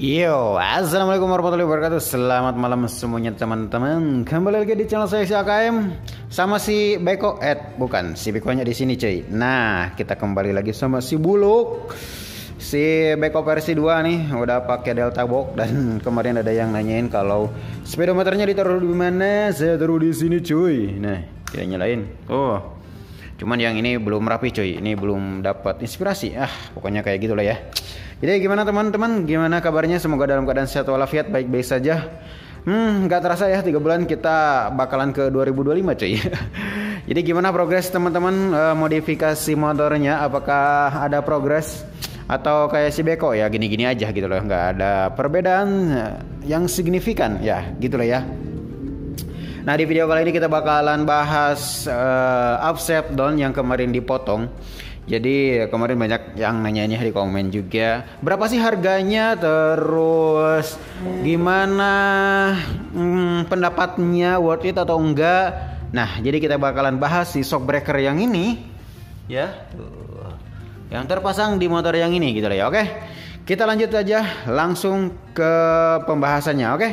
Yo, assalamualaikum warahmatullahi wabarakatuh. Selamat malam semuanya teman-teman. Kembali lagi di channel saya si AKM sama si Beko. Bukan, si Bekonya di sini cuy. Nah, kita kembali lagi sama si Buluk. Si Beko versi 2 nih udah pakai Delta Box dan kemarin ada yang nanyain kalau speedometernya ditaruh di mana? Saya taruh di sini cuy. Nah, kita nyalain. Oh. Cuman yang ini belum rapi cuy. Ini belum dapat inspirasi. Pokoknya kayak gitulah ya. Jadi gimana teman-teman? Gimana kabarnya? Semoga dalam keadaan sehat walafiat, baik-baik saja. Nggak terasa ya 3 bulan kita bakalan ke 2025 cuy. Jadi gimana progres teman-teman modifikasi motornya? Apakah ada progres atau kayak si Beko ya gini-gini aja gitu loh? Nggak ada perbedaan yang signifikan ya gitulah ya. Nah, di video kali ini kita bakalan bahas upset down yang kemarin dipotong. Jadi kemarin banyak yang nanyain di komen juga, berapa sih harganya, terus gimana pendapatnya, worth it atau enggak. Nah, jadi kita bakalan bahas si shock breaker yang ini ya, yang terpasang di motor yang ini gitu ya. Oke, kita lanjut aja langsung ke pembahasannya. Oke.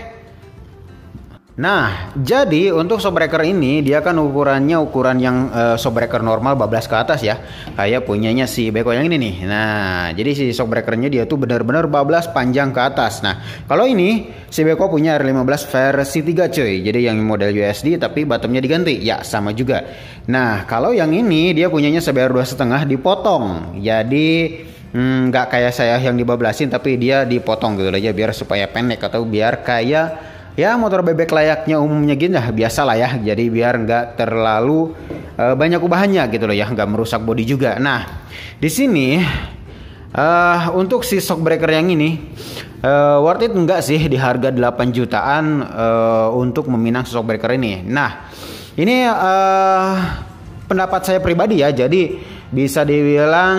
Nah, jadi untuk shockbreaker ini dia kan ukurannya ukuran yang shockbreaker normal bablas ke atas ya. Kayak punyanya si Beko yang ini nih. Nah, jadi si shockbreakernya dia tuh benar-benar bablas panjang ke atas. Nah, kalau ini si Beko punya R15 versi 3 cuy. Jadi yang model USD tapi bottomnya diganti. Ya, sama juga. Nah, kalau yang ini dia punyanya CBR 2,5 dipotong. Jadi nggak kayak saya yang dibablasin tapi dia dipotong gitu aja biar supaya pendek atau biar kayak ya motor bebek layaknya umumnya gini lah, biasa lah ya. Jadi biar nggak terlalu banyak ubahannya gitu loh ya, nggak merusak bodi juga. Nah, di sini untuk si shockbreaker yang ini worth it enggak sih di harga 8 jutaan untuk meminang shockbreaker ini. Nah, ini pendapat saya pribadi ya. Jadi bisa dibilang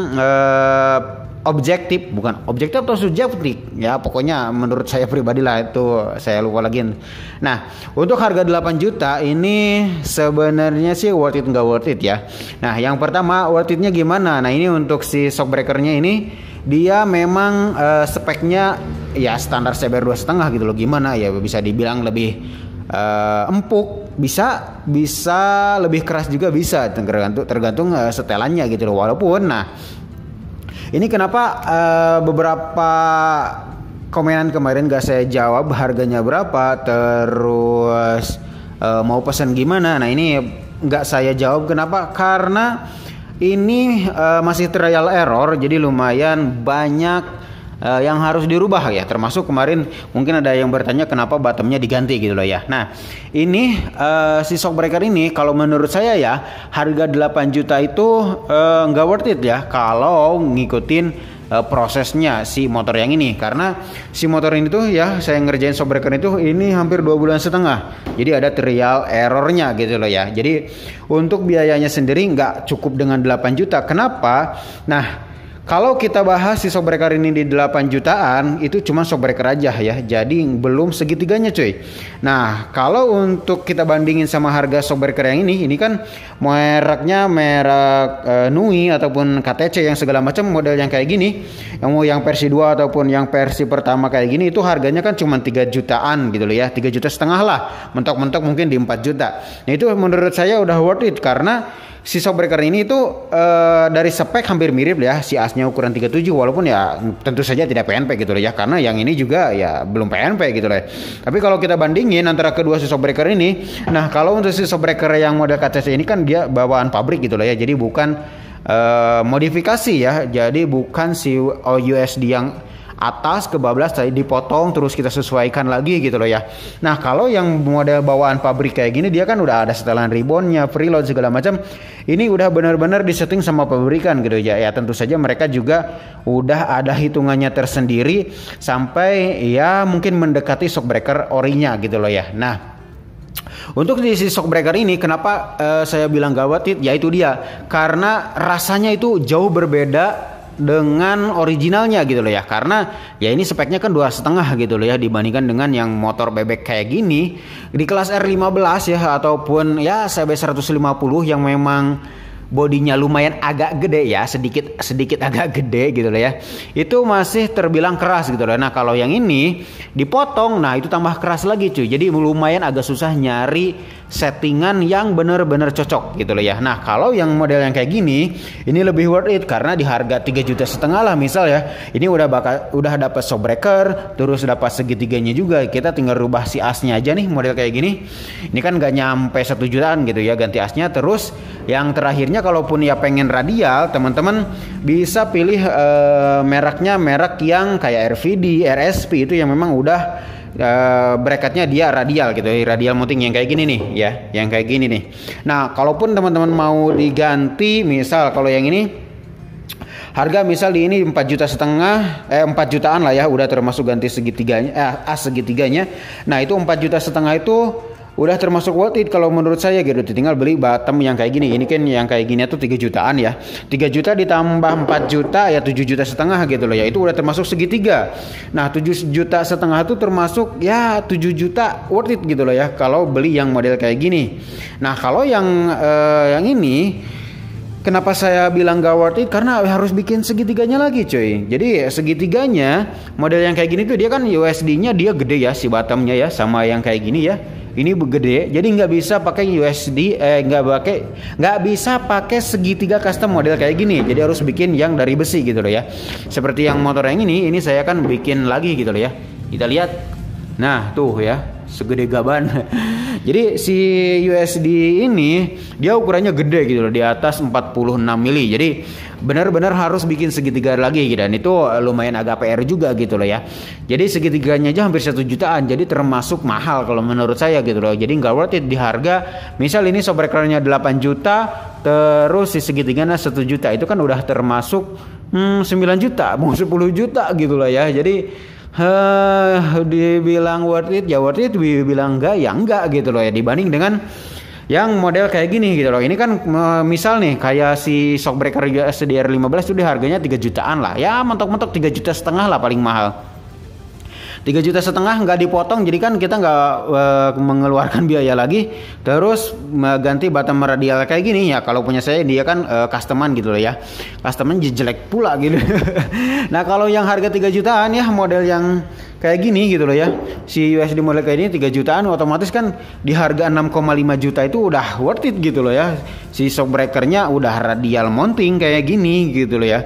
objektif, bukan objektif atau subjektif ya, pokoknya menurut saya pribadi lah, itu saya lupa lagi. Nah, untuk harga 8 juta ini sebenarnya sih worth it nggak worth it ya. Nah, yang pertama worth itnya gimana? Nah, ini untuk si shockbreakernya ini dia memang speknya ya standar CBR 2,5 gitu loh. Gimana ya, bisa dibilang lebih empuk, bisa lebih keras juga, bisa tergantung setelannya gitu loh. Walaupun nah ini kenapa beberapa komenan kemarin gak saya jawab harganya berapa, terus mau pesan gimana. Nah, ini gak saya jawab. Kenapa? Karena ini masih trial error, jadi lumayan banyak yang harus dirubah ya. Termasuk kemarin mungkin ada yang bertanya kenapa bottomnya diganti gitu loh ya. Nah, ini si shockbreaker ini kalau menurut saya ya harga 8 juta itu nggak worth it ya kalau ngikutin prosesnya si motor yang ini. Karena si motor ini tuh ya saya ngerjain shockbreaker itu ini hampir 2,5 bulan. Jadi ada trial errornya gitu loh ya. Jadi untuk biayanya sendiri nggak cukup dengan 8 juta. Kenapa? Nah, kalau kita bahas si shockbreaker ini di 8 jutaan itu cuma shockbreaker aja ya. Jadi belum segitiganya cuy. Nah, kalau untuk kita bandingin sama harga shockbreaker yang ini kan mereknya merek Nui ataupun KTC yang segala macam model yang kayak gini. Yang mau yang versi 2 ataupun yang versi pertama kayak gini itu harganya kan cuma 3 jutaan gitu loh ya. 3,5 juta lah. Mentok-mentok mungkin di 4 juta. Nah, itu menurut saya udah worth it karena si shockbreaker ini itu dari spek hampir mirip ya, si asnya ukuran 37 walaupun ya tentu saja tidak PNP gitu loh ya, karena yang ini juga ya belum PNP gitu loh ya. Tapi kalau kita bandingin antara kedua si shockbreaker ini, nah kalau untuk si shockbreaker yang model KTC ini kan dia bawaan pabrik gitu loh ya, jadi bukan modifikasi ya, jadi bukan si USD yang atas kebablas tadi dipotong terus kita sesuaikan lagi gitu loh ya. Nah, kalau yang model bawaan pabrik kayak gini dia kan udah ada setelan ribbonnya, preload segala macam. Ini udah benar-benar disetting sama pabrikan gitu ya. Ya tentu saja mereka juga udah ada hitungannya tersendiri sampai ya mungkin mendekati shockbreaker orinya gitu loh ya. Nah, untuk di shockbreaker ini kenapa saya bilang gawat, ya itu dia. Karena rasanya itu jauh berbeda dengan originalnya gitu loh ya, karena ya ini speknya kan 2,5 gitu loh ya, dibandingkan dengan yang motor bebek kayak gini di kelas R15 ya ataupun ya CB 150 yang memang bodinya lumayan agak gede ya, sedikit agak gede gitu loh ya, itu masih terbilang keras gitu loh. Nah kalau yang ini dipotong, nah itu tambah keras lagi cuy. Jadi lumayan agak susah nyari settingan yang bener-bener cocok gitu loh ya. Nah kalau yang model yang kayak gini, ini lebih worth it karena di harga 3,5 juta lah misal ya. Ini udah dapat shock breaker, terus dapat segitiganya juga. Kita tinggal rubah si asnya aja nih model kayak gini. Ini kan gak nyampe 1 jutaan gitu ya ganti asnya. Terus yang terakhirnya kalaupun ya pengen radial, teman-teman bisa pilih mereknya merek yang kayak RVD, RSP itu yang memang udah bracketnya dia radial gitu, radial mounting yang kayak gini nih ya, yang kayak gini nih. Nah kalaupun teman-teman mau diganti, misal kalau yang ini harga misal di ini 4,5 juta, 4 jutaan lah ya, udah termasuk ganti segitiganya, as segitiganya. Nah itu 4,5 juta itu udah termasuk worth it kalau menurut saya gitu. Tinggal beli bottom yang kayak gini. Ini kan yang kayak gini tuh 3 jutaan ya. 3 juta ditambah 4 juta ya 7,5 juta gitu loh ya. Itu udah termasuk segitiga. Nah 7,5 juta itu termasuk ya 7 juta worth it gitu loh ya kalau beli yang model kayak gini. Nah kalau yang ini, kenapa saya bilang gak worth it? Karena harus bikin segitiganya lagi cuy. Jadi segitiganya model yang kayak gini tuh dia kan USD-nya dia gede ya, si bottomnya ya, sama yang kayak gini ya. Ini gede, jadi nggak bisa pakai USD, nggak bisa pakai segitiga custom model kayak gini. Jadi harus bikin yang dari besi gitu loh ya. Seperti yang motor yang ini saya kan bikin lagi gitu loh ya. Kita lihat, nah tuh ya, segede gaban. Jadi si USD ini dia ukurannya gede gitu loh, di atas 46 mili. Jadi benar-benar harus bikin segitiga lagi gitu, dan itu lumayan agak PR juga gitu loh ya. Jadi segitiganya aja hampir 1 jutaan, jadi termasuk mahal kalau menurut saya gitu loh. Jadi nggak worth it di harga, misal ini shock breakernya 8 juta, terus si segitiganya 1 juta, itu kan udah termasuk 9 juta, mau 10 juta gitu loh ya. Jadi dibilang worth it ya worth it, dibilang enggak ya enggak gitu loh ya, dibanding dengan yang model kayak gini gitu loh. Ini kan misal nih kayak si shockbreaker SDR 15 itu dia harganya 3 jutaan lah ya, mentok-mentok 3,5 juta lah paling mahal. 3,5 juta nggak dipotong, jadi kan kita nggak mengeluarkan biaya lagi. Terus ganti bottom radial kayak gini ya, kalau punya saya dia kan customan gitu loh ya, customan jelek pula gitu. Nah kalau yang harga 3 jutaan ya model yang kayak gini gitu loh ya, si USD model kayak ini 3 jutaan, otomatis kan di harga 6,5 juta itu udah worth it gitu loh ya. Si shockbreakernya udah radial mounting kayak gini gitu loh ya.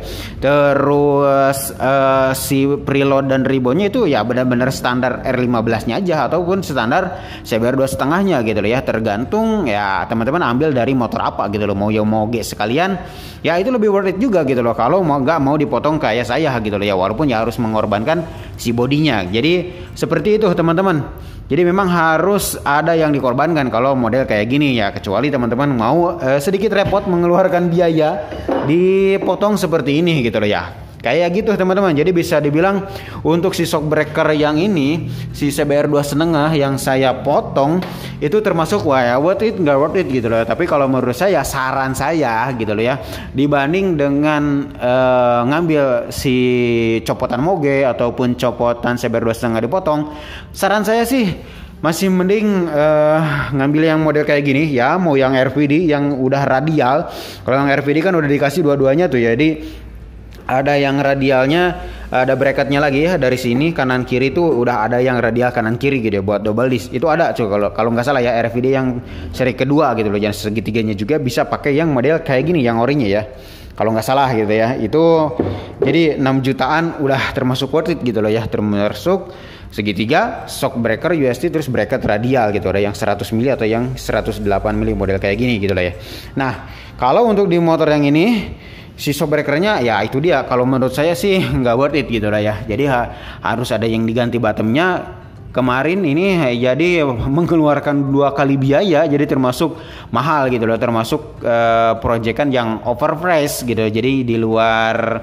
Terus si preload dan ribbonnya itu ya benar-benar standar R15 nya aja, ataupun standar CBR 2,5 nya gitu loh ya, tergantung ya teman-teman ambil dari motor apa gitu loh, mau Yomoge sekalian ya itu lebih worth it juga gitu loh, kalau nggak mau dipotong kayak saya gitu loh ya, walaupun ya harus mengorbankan si bodinya. Jadi seperti itu teman-teman. Jadi memang harus ada yang dikorbankan kalau model kayak gini ya, kecuali teman-teman mau sedikit repot mengeluarkan biaya dipotong seperti ini gitu loh ya. Kayak gitu teman-teman. Jadi bisa dibilang untuk si shockbreaker yang ini, si CBR 2,5 yang saya potong itu termasuk wah ya worth it nggak worth it gitu loh. Tapi kalau menurut saya, saran saya gitu loh ya, dibanding dengan ngambil si copotan Moge ataupun copotan CBR 2,5 dipotong, saran saya sih masih mending ngambil yang model kayak gini ya, mau yang RVD yang udah radial. Kalau yang RVD kan udah dikasih dua-duanya tuh ya, jadi ada yang radialnya, ada bracketnya lagi ya, dari sini kanan kiri tuh udah ada yang radial kanan kiri gitu ya, buat double disc itu ada cuy. Kalau nggak salah ya RVD yang seri kedua gitu loh, yang segitiganya juga bisa pakai yang model kayak gini yang orinya ya, kalau nggak salah gitu ya. Itu jadi 6 jutaan udah termasuk worth it gitu loh ya, termasuk segitiga, shockbreaker USD, terus bracket radial gitu, ada yang 100 mili atau yang 108 mili model kayak gini gitu loh ya. Nah kalau untuk di motor yang ini si shockbreakernya ya itu dia, kalau menurut saya sih nggak worth it gitu lah ya. Jadi harus ada yang diganti bottomnya. Kemarin ini jadi mengeluarkan 2 kali biaya, jadi termasuk mahal gitu loh, termasuk proyekan yang overprice gitu. Jadi di luar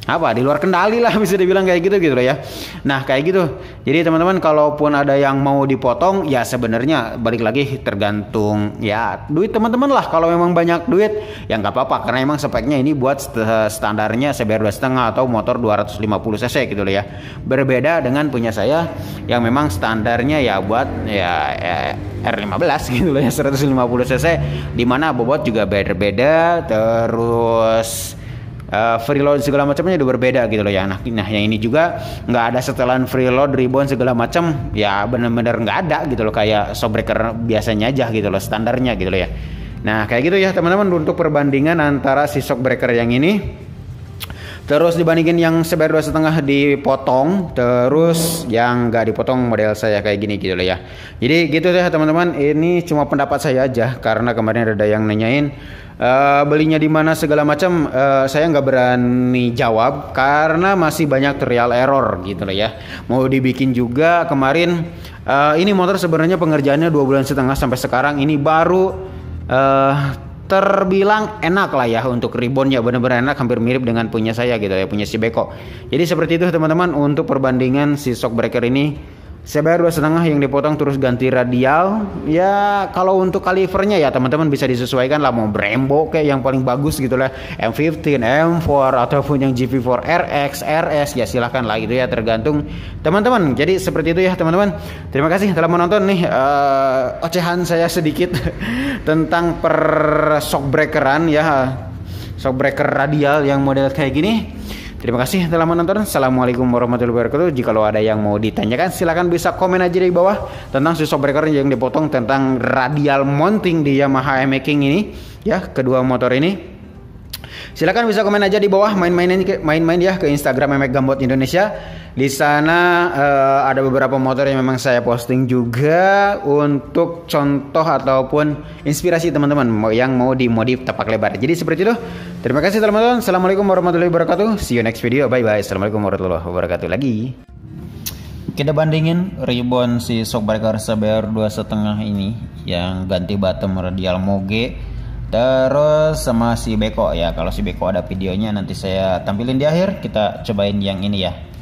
apa, di luar kendali lah bisa dibilang kayak gitu loh ya. Nah kayak gitu. Jadi teman-teman, kalaupun ada yang mau dipotong ya sebenarnya balik lagi tergantung ya duit teman-teman lah. Kalau memang banyak duit ya nggak apa-apa, karena emang speknya ini buat standarnya CBR 2,5 atau motor 250 cc gitu loh ya. Berbeda dengan punya saya yang memang standarnya ya buat ya R15 gitu loh ya, 150 cc, dimana bobot juga beda-beda, terus freeload segala macamnya udah berbeda gitu loh ya. Nah yang ini juga nggak ada setelan freeload, ribbon segala macam, ya bener-bener nggak ada gitu loh, kayak shockbreaker biasanya aja gitu loh, standarnya gitu loh ya. Nah kayak gitu ya teman-teman untuk perbandingan antara si shockbreaker yang ini terus dibandingin yang CBR 2,5 dipotong, terus yang nggak dipotong model saya kayak gini gitu loh ya. Jadi gitu ya teman-teman, ini cuma pendapat saya aja karena kemarin ada yang nanyain belinya di mana segala macam. Saya nggak berani jawab karena masih banyak trial error gitu loh ya. Mau dibikin juga kemarin, ini motor sebenarnya pengerjaannya 2,5 bulan sampai sekarang ini baru terbilang enak lah ya untuk ribbonnya, bener-bener enak, hampir mirip dengan punya saya gitu ya, punya si Beko. Jadi seperti itu teman-teman untuk perbandingan si shockbreaker ini. CBR 2,5 yang dipotong terus ganti radial. Ya kalau untuk kalivernya ya teman-teman bisa disesuaikan lah, mau Brembo kayak yang paling bagus gitu lah, M15, M4 ataupun yang GV4 RX, RS, ya silahkan lah gitu ya, tergantung teman-teman. Jadi seperti itu ya teman-teman. Terima kasih telah menonton nih ocehan saya sedikit tentang per shockbreakeran ya, shockbreaker radial yang model kayak gini. Terima kasih telah menonton. Assalamualaikum warahmatullahi wabarakatuh. Jika ada yang mau ditanyakan silahkan bisa komen aja di bawah tentang si shockbreaker yang dipotong, tentang radial mounting di Yamaha M-Making ini ya, kedua motor ini. Silakan bisa komen aja di bawah, main-main ya ke Instagram Memek Gambot Indonesia. Di sana ada beberapa motor yang memang saya posting juga untuk contoh ataupun inspirasi teman-teman yang mau dimodif tapak lebar. Jadi seperti itu. Terima kasih teman-teman. Assalamualaikum warahmatullahi wabarakatuh. See you next video. Bye bye. Assalamualaikum warahmatullahi wabarakatuh lagi. Kita bandingin ribbon si shockbreaker CBR 2,5 ini yang ganti bottom radial moge, terus sama si Beko ya. Kalau si Beko ada videonya nanti saya tampilin di akhir. Kita cobain yang ini ya.